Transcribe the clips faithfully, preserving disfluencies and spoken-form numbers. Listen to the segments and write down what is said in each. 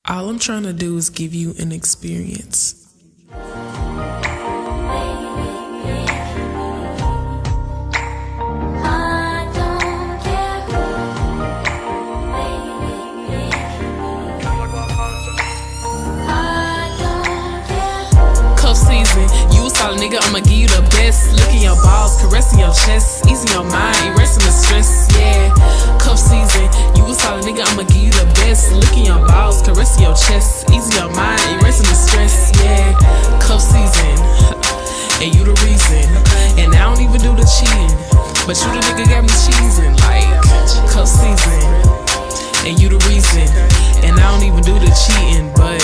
All I'm trying to do is give you an experience. Cuff season, you a solid nigga, I'ma give you the best. Licking your balls, caressing your chest, easing your mind, erasing the stress, yeah. Cuff season, you a solid nigga, I'ma give you the best. Licking your balls, caressing your chest, easing your mind, erasing the stress, yeah. Cuff season, and you the reason. And I don't even do the cheating, but you the nigga got me cheesing. Like, cuff season, and you the reason. And I don't even do the cheating, but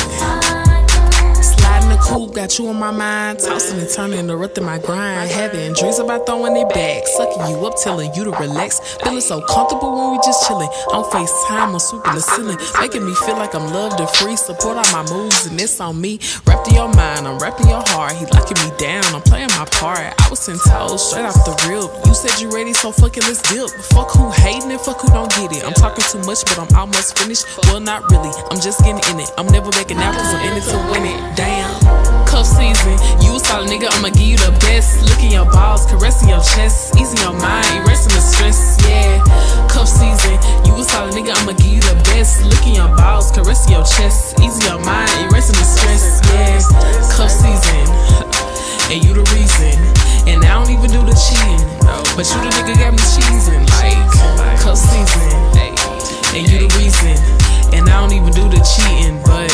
sliding the coupe, got you on my mind. Tossing and turning, interrupting my grind. Having dreams about throwing it back. Sucking you up, telling you to relax. Feeling so comfortable when we just chilling. On FaceTime, I'm sweeping the ceiling. Making me feel like I'm loved and free. Support all my moves and it's on me. Wrapped in your mind, I'm wrapped in your heart. He locking me down, I'm playing my part. I was ten toes, straight off the rip. You said you ready, so fuck it, let's dip. Fuck who hating it, fuck who don't get it. I'm talking too much, but I'm almost finished. Well, not really, I'm just getting in it. I'm never backing out, cause I'm in it to win it. Damn. Cuff season, you a solid nigga, I'ma give you the best. Licking your balls, caressing your chest, easing your mind, erasing the stress, yeah. Cuff season, you a solid nigga, I'ma give you the best. Licking your balls, caressing your chest, easing your mind, erasing the stress, yeah. Cuff season, and you the reason. And I don't even do the cheating, but you the nigga got me cheesing. Like, cuff season, and you the reason. And I don't even do the cheating, but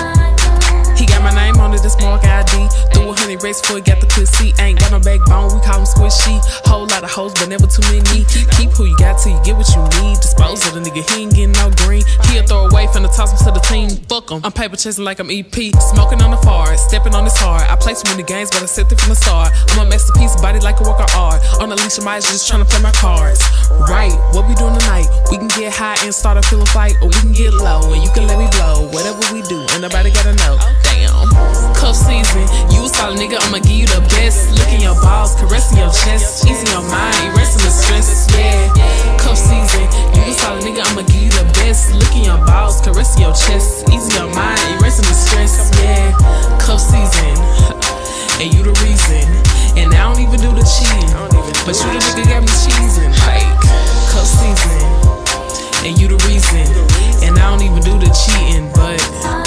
he got my name on it, this mark I D. Threw a hundred racks before he got the pussy. Ain't got no backbone, we call him squishy. Whole lot of hoes, but never too many. Keep who you got till you get what you need. Dispose of the nigga, he ain't getting no green. He'll throw away, finna toss him to the team. Fuck him, I'm paper chasing like I'm E P. Smoking on the forest, stepping on this hard. I play too many games, but I set it from the start. I'm a masterpiece, body like a work of art. On the leash of my eyes, just trying to play my cards. Right, what we doing tonight? We can get high and start a pillow fight, or we can get low and you can let me blow. Whatever we do, ain't nobody gotta know. Damn. Cuff season, you a solid nigga, I'ma give you the best. Licking your balls, caressing your chest, easing your mind, erasing the stress, yeah. Cuff season, you a solid nigga, I'ma give you the best. Licking your balls, caressing your chest, easing your mind, erasing the stress, yeah. Cuff season, and you the reason. And I don't even do the cheating, but you the nigga got me cheesing. Like, cuff season, and you the reason. And I don't even do the cheating, but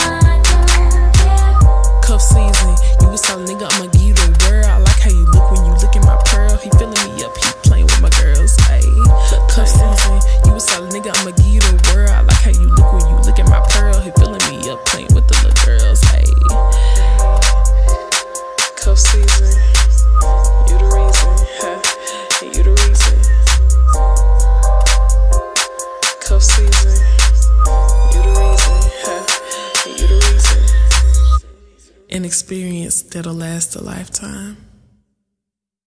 cuff season, you a solid nigga, I'ma give you the world. I like how you look when you look at my pearl. He filling me up, he playing with my girls. Ayy, cuff season, you a solid nigga, I'ma give you the world. I like how you look when you look at my pearl. He filling me up, playing with the little girls. Ayy, cuff season, you the reason, huh? And you the reason. Cuff season, you the reason, huh? And you the reason. An experience that'll last a lifetime.